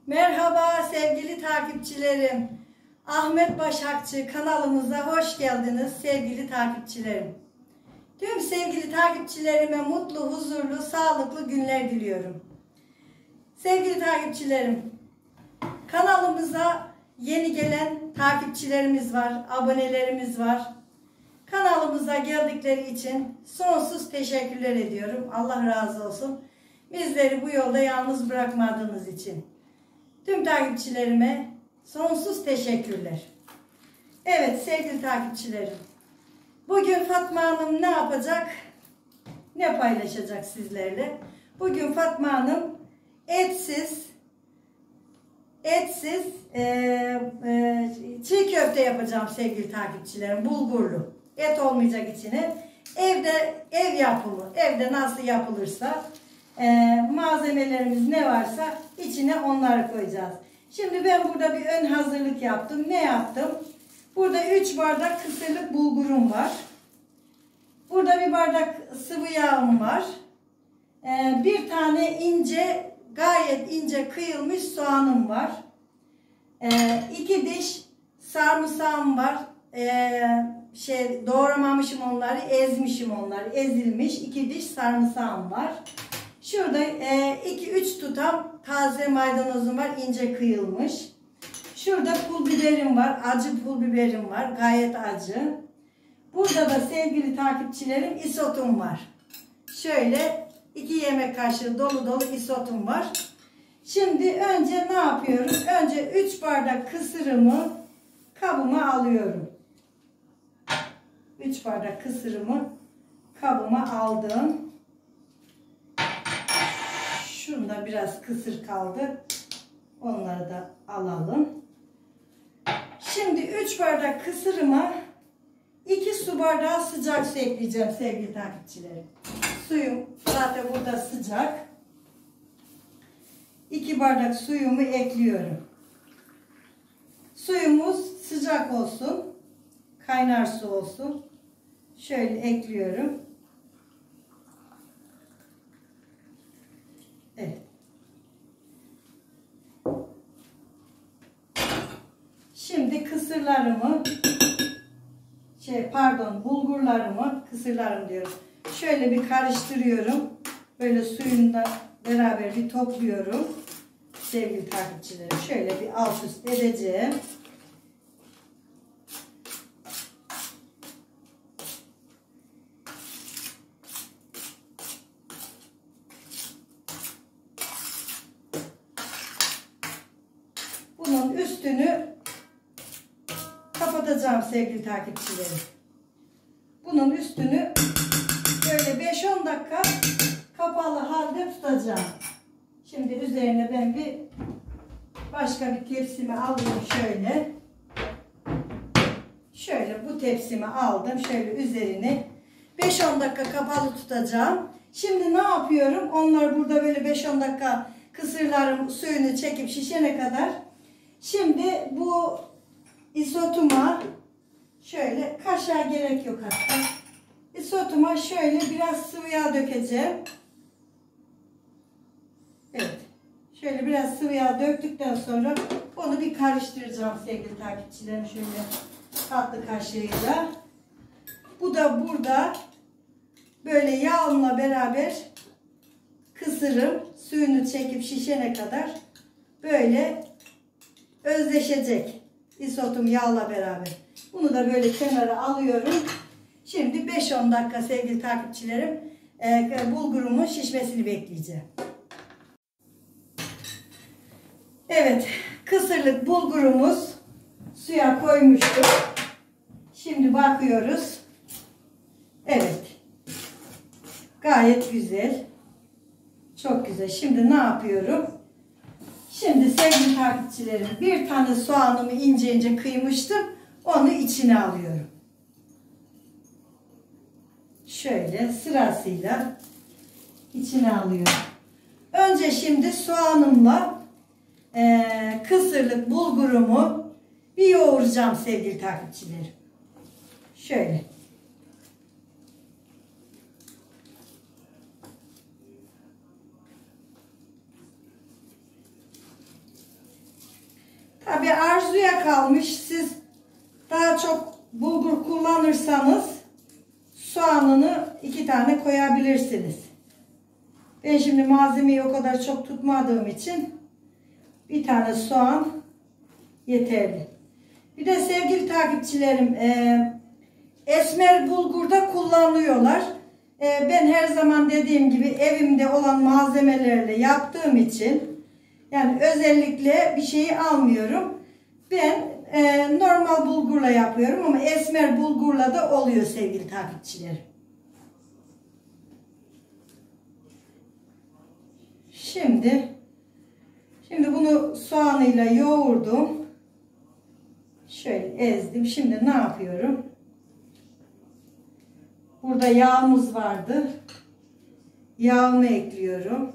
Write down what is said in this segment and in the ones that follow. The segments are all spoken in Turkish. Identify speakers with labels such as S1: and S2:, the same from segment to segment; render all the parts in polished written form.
S1: Merhaba sevgili takipçilerim. Ahmet Başakçı kanalımıza hoş geldiniz sevgili takipçilerim. Tüm sevgili takipçilerime mutlu, huzurlu, sağlıklı günler diliyorum. Sevgili takipçilerim, kanalımıza yeni gelen takipçilerimiz var, abonelerimiz var. Kanalımıza geldikleri için sonsuz teşekkürler ediyorum. Allah razı olsun. Bizleri bu yolda yalnız bırakmadığınız için. Tüm takipçilerime sonsuz teşekkürler. Evet sevgili takipçilerim. Bugün Fatma Hanım ne yapacak? Ne paylaşacak sizlerle? Bugün Fatma Hanım etsiz çiğ köfte yapacağım sevgili takipçilerim. Bulgurlu. Et olmayacak içine. Ev yapımı. Evde nasıl yapılırsa malzemelerimiz ne varsa içine onları koyacağız. Şimdi ben burada bir ön hazırlık yaptım. Ne yaptım? Burada 3 bardak kısırlık bulgurum var. Burada bir bardak sıvı yağım var. Bir tane gayet ince kıyılmış soğanım var. 2 diş sarımsağım var. Doğramamışım onları, ezmişim onları. Ezilmiş 2 diş sarımsağım var. Şurada 2-3 tutam taze maydanozum var, ince kıyılmış. Şurada pul biberim var, acı pul biberim var, gayet acı. Burada da sevgili takipçilerim isotum var. Şöyle 2 yemek kaşığı dolu dolu isotum var. Şimdi önce ne yapıyorum? Önce 3 bardak kısırımı kabıma alıyorum. 3 bardak kısırımı kabıma aldım. Şunda biraz kısır kaldı. Onları da alalım. Şimdi 3 bardak kısırıma 2 su bardağı sıcak su ekleyeceğim sevgili takipçilerim. Suyum zaten burada sıcak. 2 bardak suyumu ekliyorum. Suyumuz sıcak olsun. Kaynar su olsun. Şöyle ekliyorum. Evet. Şimdi kısırlarımı diyorum. Şöyle bir karıştırıyorum. Böyle suyunla beraber bir topluyorum. Sevgili takipçilerim. Şöyle bir alt üst edeceğim. Bunun üstünü kapatacağım sevgili takipçilerim. Bunun üstünü böyle 5-10 dakika kapalı halde tutacağım. Şimdi üzerine ben başka bir tepsimi alayım şöyle. Şöyle bu tepsimi aldım. Şöyle üzerini 5-10 dakika kapalı tutacağım. Şimdi ne yapıyorum? Onlar burada böyle 5-10 dakika kısırlarım suyunu çekip şişene kadar. Şimdi bu isotuma şöyle kaşığa gerek yok hatta. İsotuma şöyle biraz sıvı yağ dökeceğim. Evet. Şöyle biraz sıvı yağ döktükten sonra onu bir karıştıracağım sevgili takipçilerim. Şöyle tatlı kaşığıyla. Bu da burada böyle yağımla beraber kısırım suyunu çekip şişene kadar böyle özleşecek. İsotum yağla beraber. Bunu da böyle kenara alıyorum. Şimdi 5-10 dakika sevgili takipçilerim bulgurumun şişmesini bekleyeceğim. Evet, kısırlık bulgurumuz suya koymuştuk. Şimdi bakıyoruz. Evet. Gayet güzel. Çok güzel. Şimdi ne yapıyorum? Şimdi sevgili takipçilerim, bir tane soğanımı ince ince kıymıştım. Onu içine alıyorum. Şöyle sırasıyla içine alıyorum. Önce şimdi soğanımla kısırlık bulgurumu bir yoğuracağım sevgili takipçilerim. Şöyle. Tabi arzuya kalmış. Siz daha çok bulgur kullanırsanız soğanını 2 tane koyabilirsiniz. Ben şimdi malzemeyi o kadar çok tutmadığım için 1 tane soğan yeterli. Bir de sevgili takipçilerim, esmer bulgurda kullanıyorlar. Ben her zaman dediğim gibi evimde olan malzemelerle yaptığım için, yani özellikle bir şeyi almıyorum. Ben normal bulgurla yapıyorum ama esmer bulgurla da oluyor sevgili takipçilerim. Şimdi bunu soğanıyla yoğurdum. Şöyle ezdim. Şimdi ne yapıyorum? Burada yağımız vardı. Yağını ekliyorum.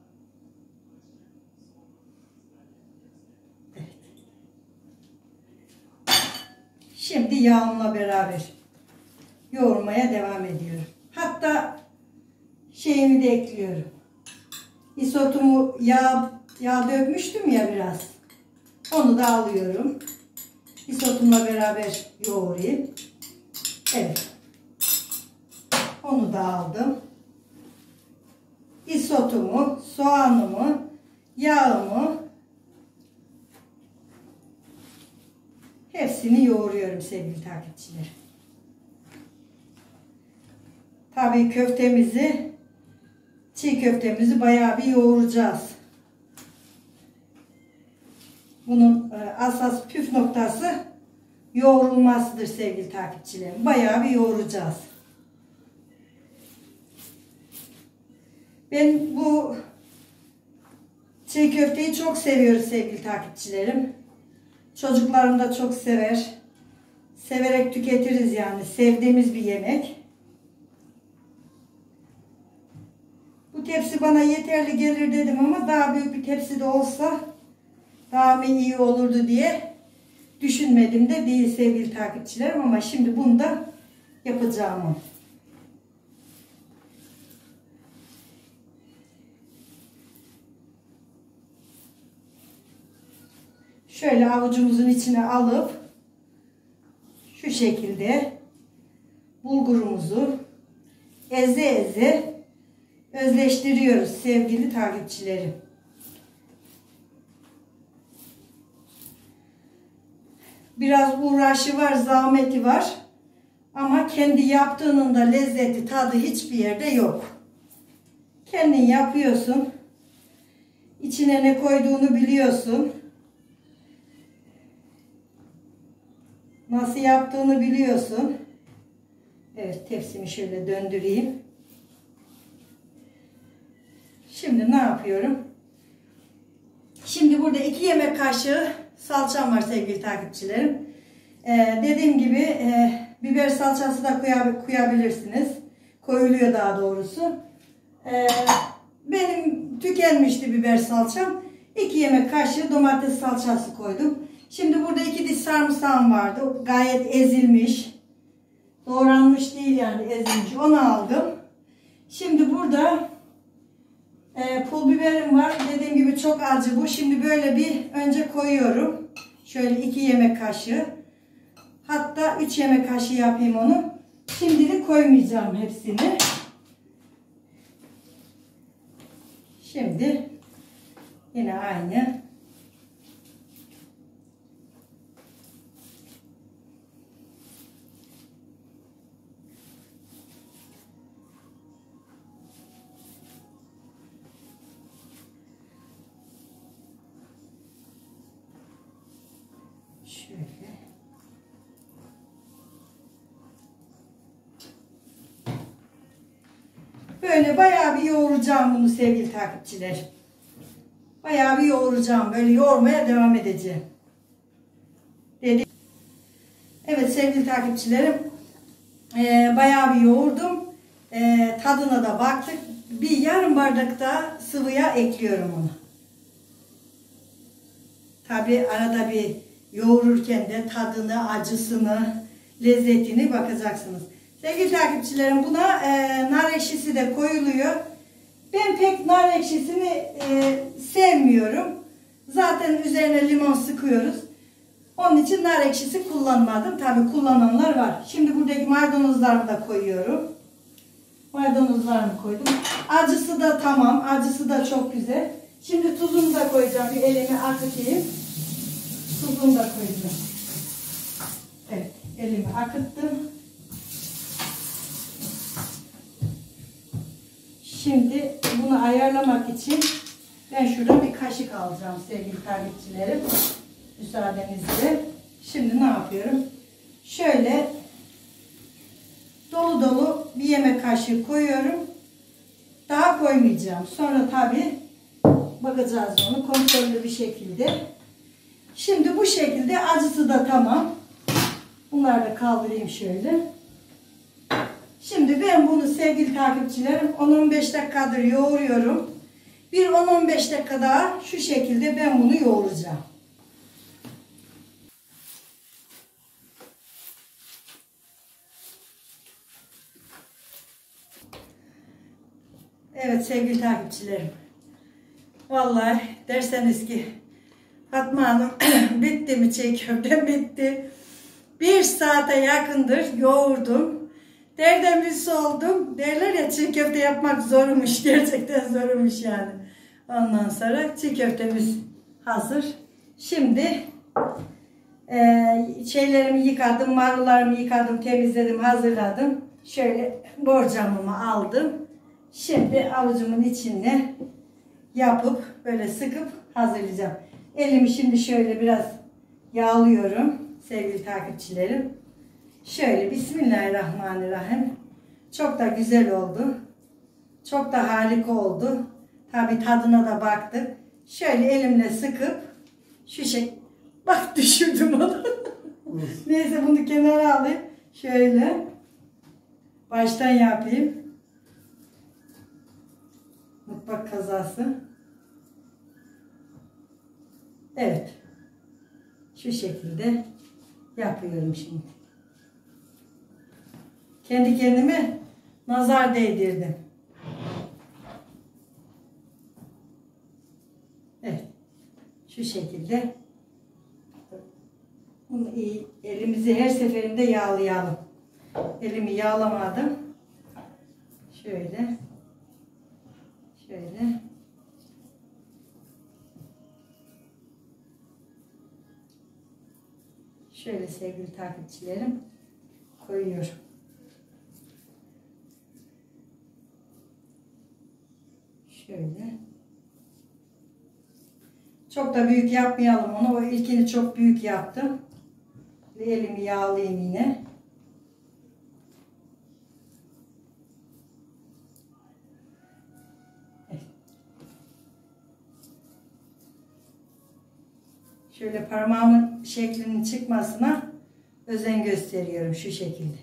S1: Evet. Şimdi yağımla beraber yoğurmaya devam ediyorum. Hatta şeyimi de ekliyorum. Isotumu yağ dökmüştüm ya biraz. Onu da alıyorum. Isotumla beraber yoğurayım. Evet. Onu da aldım. Isotumu, soğanımı, yağımı hepsini yoğuruyorum sevgili takipçiler. Tabii köftemizi, çiğ köftemizi bayağı bir yoğuracağız. Bunun asas püf noktası yoğrulmasıdır sevgili takipçilerim. Bayağı bir yoğuracağız. Ben bu çiğ köfteyi çok seviyorum sevgili takipçilerim. Çocuklarım da çok sever. Severek tüketiriz yani. Sevdiğimiz bir yemek. Bu tepsi bana yeterli gelir dedim ama daha büyük bir tepsi de olsa daha mı iyi olurdu diye düşünmedim de değil sevgili takipçilerim, ama şimdi bunu da yapacağım. Şöyle avucumuzun içine alıp şu şekilde bulgurumuzu eze eze özleştiriyoruz sevgili takipçilerim. Biraz uğraşı var, zahmeti var. Ama kendi yaptığının da lezzeti, tadı hiçbir yerde yok. Kendin yapıyorsun. İçine ne koyduğunu biliyorsun. Nasıl yaptığını biliyorsun. Evet, tepsimi şöyle döndüreyim. Şimdi ne yapıyorum? Şimdi burada 2 yemek kaşığı salçam var sevgili takipçilerim. Dediğim gibi biber salçası da koyabilirsiniz. Koyuluyor daha doğrusu. Benim tükenmişti biber salçam. 2 yemek kaşığı domates salçası koydum. Şimdi burada 2 diş sarımsağım vardı. Gayet ezilmiş. Doğranmış değil yani, ezilmiş. Onu aldım. Şimdi burada pul biberim var. Dediğim gibi çok acı bu. Şimdi böyle bir önce koyuyorum. Şöyle 2 yemek kaşığı. Hatta 3 yemek kaşığı yapayım onu. Şimdilik koymayacağım hepsini. Şimdi yine aynı. Şöyle. Böyle bayağı bir yoğuracağım bunu sevgili takipçiler. Bayağı bir yoğuracağım. Böyle yoğurmaya devam edeceğim. Evet sevgili takipçilerim. Bayağı bir yoğurdum. Tadına da baktık. Bir yarım bardak da sıvı yağ ekliyorum onu. Tabi arada bir yoğururken de tadını, acısını, lezzetini bakacaksınız. Sevgili takipçilerim, buna nar ekşisi de koyuluyor. Ben pek nar ekşisini sevmiyorum. Zaten üzerine limon sıkıyoruz. Onun için nar ekşisi kullanmadım. Tabii kullananlar var. Şimdi buradaki maydanozlarımı da koyuyorum. Maydanozlarımı koydum. Acısı da tamam. Acısı da çok güzel. Şimdi tuzunu da koyacağım. Bir elimi akıtayım. Tuzunu da koyacağım. Evet. Elimi akıttım. Şimdi bunu ayarlamak için ben şurada bir kaşık alacağım sevgili takipçilerim. Müsaadenizle. Şimdi ne yapıyorum? Şöyle dolu dolu bir yemek kaşığı koyuyorum. Daha koymayacağım. Sonra tabii bakacağız onu kontrollü bir şekilde. Şimdi bu şekilde acısı da tamam. Bunları da kaldırayım şöyle. Şimdi ben bunu sevgili takipçilerim 10-15 dakikadır yoğuruyorum. Bir 10-15 dakika daha şu şekilde ben bunu yoğuracağım. Evet sevgili takipçilerim. Vallahi derseniz ki Fatma Hanım bitti mi çiğ köftem bitti. 1 saate yakındır yoğurdum. Derden bir oldum. Derler ya çiğ köfte yapmak zormuş. Gerçekten zormuş yani. Ondan sonra çiğ köftemiz hazır. Şimdi şeylerimi yıkadım. Marullarımı yıkadım. Temizledim. Hazırladım. Şöyle borcamımı aldım. Şimdi avucumun içine yapıp böyle sıkıp hazırlayacağım. Elimi şimdi şöyle biraz yağlıyorum sevgili takipçilerim. Şöyle Bismillahirrahmanirrahim. Çok da güzel oldu. Çok da harika oldu. Tabi tadına da baktık. Şöyle elimle sıkıp şu şey. Bak düşürdüm onu. Neyse bunu kenara alayım. Şöyle baştan yapayım. Mutfak kazası. Evet. Şu şekilde yapıyorum şimdi. Kendi kendime nazar değdirdim. Evet. Şu şekilde. Bunu iyi, elimizi her seferinde yağlayalım. Elimi yağlamadım. Şöyle. Şöyle. Şöyle sevgili takipçilerim koyuyorum. Şöyle. Çok da büyük yapmayalım onu. O ilkini çok büyük yaptım. Ve elimi yağlayayım yine. Evet. Şöyle parmağımın şeklinin çıkmasına özen gösteriyorum şu şekilde.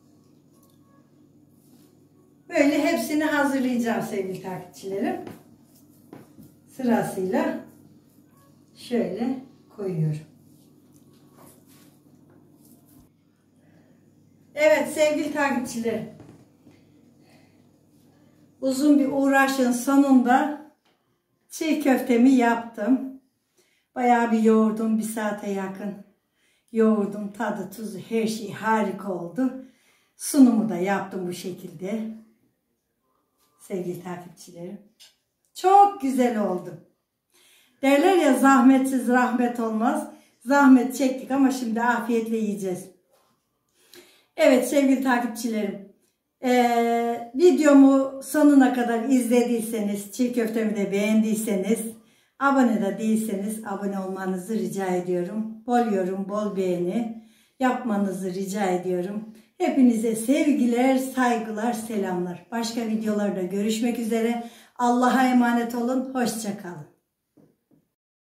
S1: Böyle hepsini hazırlayacağım sevgili takipçilerim. Sırasıyla şöyle koyuyorum. Evet sevgili takipçilerim. Uzun bir uğraşın sonunda çiğ köftemi yaptım. Bayağı bir yoğurdum, 1 saate yakın yoğurdum. Tadı, tuzu, her şey harika oldu. Sunumu da yaptım bu şekilde. Sevgili takipçilerim. Çok güzel oldu. Derler ya zahmetsiz rahmet olmaz. Zahmet çektik ama şimdi afiyetle yiyeceğiz. Evet sevgili takipçilerim. Videomu sonuna kadar izlediyseniz, çiğ köftemi de beğendiyseniz, abone de değilseniz abone olmanızı rica ediyorum. Bol yorum, bol beğeni yapmanızı rica ediyorum. Hepinize sevgiler, saygılar, selamlar. Başka videolarda görüşmek üzere. Allah'a emanet olun. Hoşça kalın.